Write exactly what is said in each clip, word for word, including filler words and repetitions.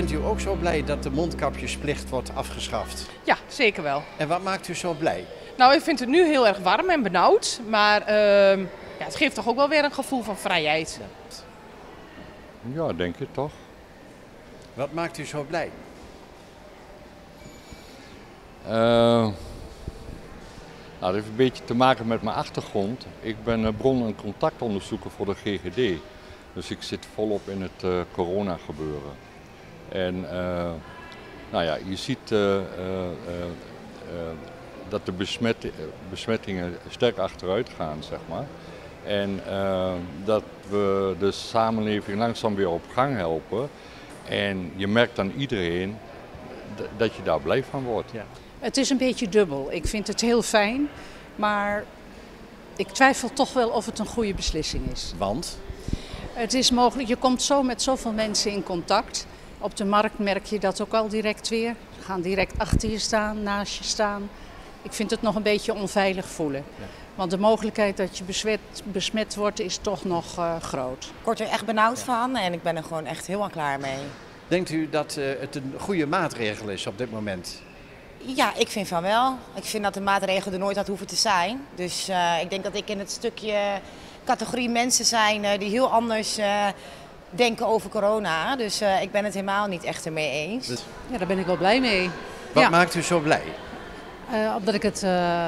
bent u ook zo blij dat de mondkapjesplicht wordt afgeschaft? Ja, zeker wel. En wat maakt u zo blij? Nou, ik vind het nu heel erg warm en benauwd, maar uh, ja, het geeft toch ook wel weer een gevoel van vrijheid. Ja, denk je toch. Wat maakt u zo blij? Uh, nou, dat heeft een beetje te maken met mijn achtergrond. Ik ben bron- en contactonderzoeker voor de G G D. Dus ik zit volop in het uh, corona gebeuren. En uh, nou ja, je ziet uh, uh, uh, uh, dat de besmet, besmettingen sterk achteruit gaan, zeg maar. En uh, dat we de samenleving langzaam weer op gang helpen. En je merkt aan iedereen d- dat je daar blij van wordt. Ja. Het is een beetje dubbel. Ik vind het heel fijn, maar ik twijfel toch wel of het een goede beslissing is. Want? Het is mogelijk, je komt zo met zoveel mensen in contact. Op de markt merk je dat ook al direct weer. Ze gaan direct achter je staan, naast je staan. Ik vind het nog een beetje onveilig voelen. Ja. Want de mogelijkheid dat je besmet, besmet wordt is toch nog uh, groot. Ik word er echt benauwd ja. van en ik ben er gewoon echt helemaal klaar mee. Denkt u dat uh, het een goede maatregel is op dit moment? Ja, ik vind van wel. Ik vind dat de maatregelen er nooit had hoeven te zijn. Dus uh, ik denk dat ik in het stukje categorie mensen zijn uh, die heel anders uh, denken over corona. Dus uh, ik ben het helemaal niet echt ermee eens. Ja, daar ben ik wel blij mee. Wat ja. maakt u zo blij? Uh, omdat ik het uh,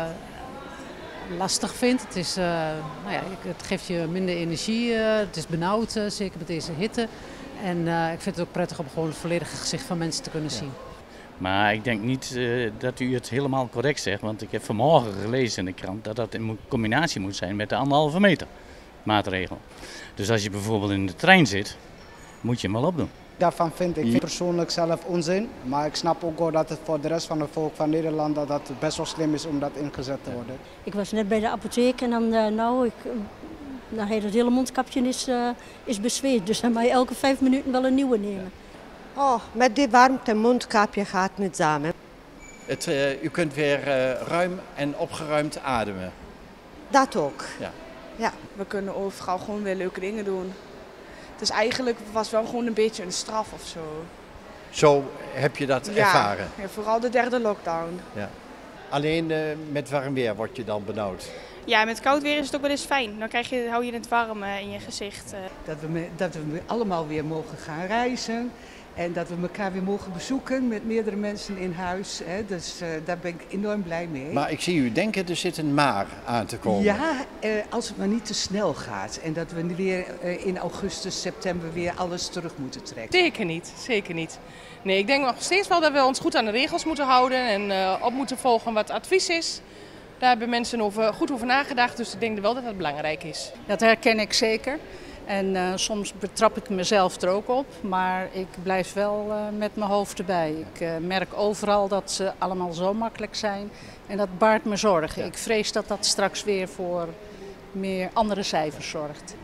lastig vind. Het, is, uh, nou ja, het geeft je minder energie. Uh, het is benauwd, uh, zeker met deze hitte. En uh, ik vind het ook prettig om gewoon het volledige gezicht van mensen te kunnen zien. Ja. Maar ik denk niet uh, dat u het helemaal correct zegt. Want ik heb vanmorgen gelezen in de krant dat dat in combinatie moet zijn met de anderhalve meter maatregel. Dus als je bijvoorbeeld in de trein zit, moet je hem wel opdoen. Daarvan vind ik persoonlijk zelf onzin. Maar ik snap ook wel dat het voor de rest van het volk van Nederland dat dat best wel slim is om dat ingezet te worden. Ik was net bij de apotheek en dan, uh, nou, ik, dan heet het hele mondkapje is, uh, is bezweet. Dus dan mag je elke vijf minuten wel een nieuwe nemen. Oh, met die warmte mondkapje gaat niet samen. Het, uh, u kunt weer uh, ruim en opgeruimd ademen. Dat ook. Ja. Ja. We kunnen overal gewoon weer leuke dingen doen. Dus eigenlijk was wel gewoon een beetje een straf of zo. Zo heb je dat ja, ervaren? Ja, vooral de derde lockdown. Ja. Alleen uh, met warm weer word je dan benauwd? Ja, met koud weer is het ook wel eens fijn. Dan krijg je, hou je het warm uh, in je gezicht. Uh. Dat we, me, dat we allemaal weer mogen gaan reizen. En dat we elkaar weer mogen bezoeken met meerdere mensen in huis. Hè. Dus uh, daar ben ik enorm blij mee. Maar ik zie u denken, er zit een maar aan te komen. Ja, uh, als het maar niet te snel gaat. En dat we weer uh, in augustus, september weer alles terug moeten trekken. Zeker niet, zeker niet. Nee, ik denk nog steeds wel dat we ons goed aan de regels moeten houden. En uh, op moeten volgen wat advies is. Daar hebben mensen over, goed over nagedacht. Dus ik denk wel dat dat belangrijk is. Dat herken ik zeker. En uh, soms betrap ik mezelf er ook op, maar ik blijf wel uh, met mijn hoofd erbij. Ik uh, merk overal dat ze allemaal zo makkelijk zijn en dat baart me zorgen. Ja. Ik vrees dat dat straks weer voor meer andere cijfers zorgt.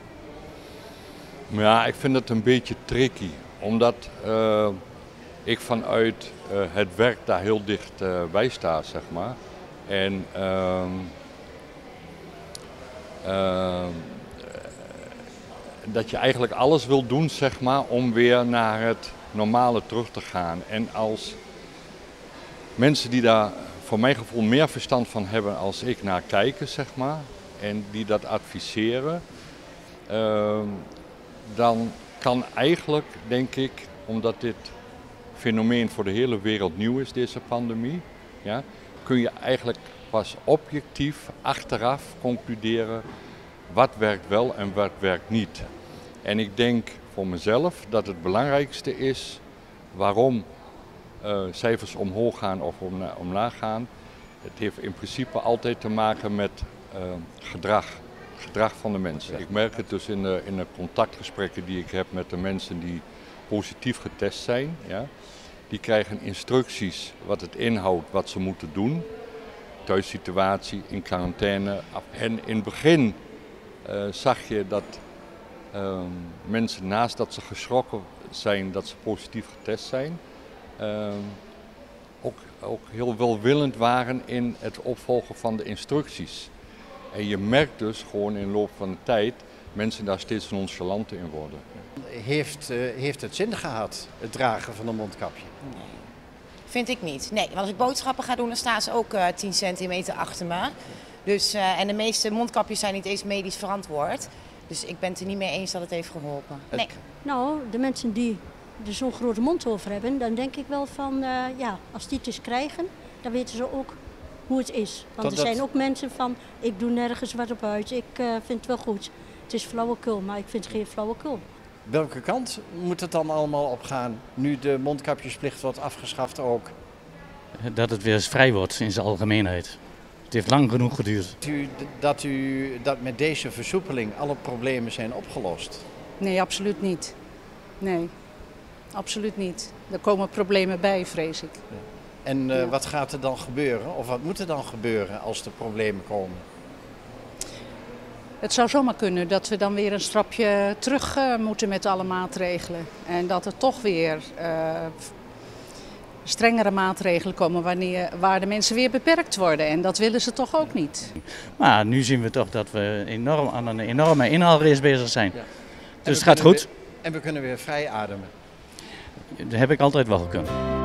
Ja, ik vind het een beetje tricky, omdat uh, ik vanuit uh, het werk daar heel dicht uh, bij sta, zeg maar. En uh, uh, dat je eigenlijk alles wil doen, zeg maar, om weer naar het normale terug te gaan. En als mensen die daar voor mijn gevoel meer verstand van hebben als ik naar kijken, zeg maar, en die dat adviseren, uh, dan kan eigenlijk, denk ik, omdat dit fenomeen voor de hele wereld nieuw is, deze pandemie, ja, kun je eigenlijk pas objectief achteraf concluderen wat werkt wel en wat werkt niet. En ik denk voor mezelf dat het belangrijkste is waarom uh, cijfers omhoog gaan of omla- omlaag gaan. Het heeft in principe altijd te maken met uh, gedrag, gedrag van de mensen. Ik merk het dus in de, in de contactgesprekken die ik heb met de mensen die positief getest zijn. Ja. Die krijgen instructies wat het inhoudt, wat ze moeten doen. Thuissituatie, in quarantaine. En in het begin uh, zag je dat uh, mensen naast dat ze geschrokken zijn dat ze positief getest zijn, uh, ook, ook heel welwillend waren in het opvolgen van de instructies. En je merkt dus gewoon in de loop van de tijd mensen daar steeds nonchalanter in worden. Heeft, uh, heeft het zin gehad, het dragen van een mondkapje? Nee. Vind ik niet. Nee, want als ik boodschappen ga doen, dan staan ze ook uh, tien centimeter achter me. Dus, uh, en de meeste mondkapjes zijn niet eens medisch verantwoord. Dus ik ben het er niet mee eens dat het heeft geholpen. Nee. Nou, de mensen die er zo'n grote mond over hebben, dan denk ik wel van, uh, ja, als die het eens krijgen, dan weten ze ook hoe het is. Want dat, er zijn dat... ook mensen van, ik doe nergens wat op uit, ik uh, vind het wel goed. Het is flauwekul, maar ik vind het geen flauwekul. Welke kant moet het dan allemaal op gaan, nu de mondkapjesplicht wordt afgeschaft ook? Dat het weer eens vrij wordt in zijn algemeenheid. Het heeft lang genoeg geduurd. Dat u, dat, u, dat met deze versoepeling alle problemen zijn opgelost? Nee, absoluut niet. Nee, absoluut niet. Er komen problemen bij, vrees ik. En uh, ja. wat gaat er dan gebeuren? Of wat moet er dan gebeuren als er problemen komen? Het zou zomaar kunnen dat we dan weer een stapje terug uh, moeten met alle maatregelen. En dat er toch weer uh, strengere maatregelen komen wanneer, waar de mensen weer beperkt worden. En dat willen ze toch ook niet. Maar nu zien we toch dat we enorm aan een enorme inhaalrace bezig zijn. Ja. Dus het gaat goed. Weer, en we kunnen weer vrij ademen. Dat heb ik altijd wel gekund.